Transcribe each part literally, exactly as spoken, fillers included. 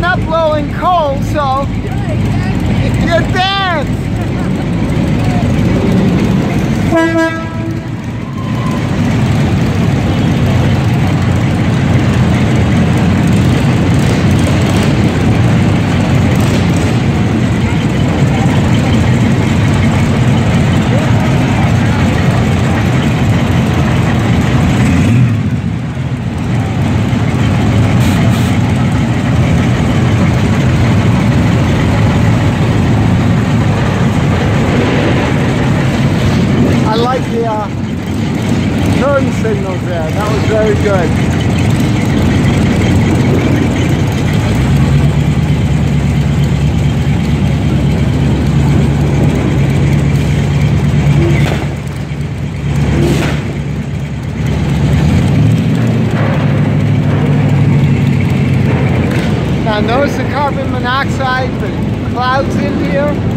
not blowing coal, so you dance. The uh, turn signals there. That was very good. Now notice the carbon monoxide, the clouds in here.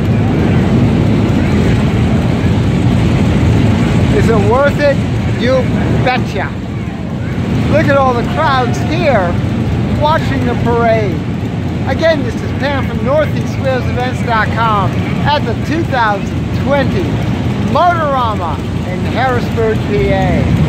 Is it worth it? You betcha. Look at all the crowds here watching the parade. Again, this is Pam from Northeast Wheels Events dot com at the two thousand twenty Motorama in Harrisburg, P A.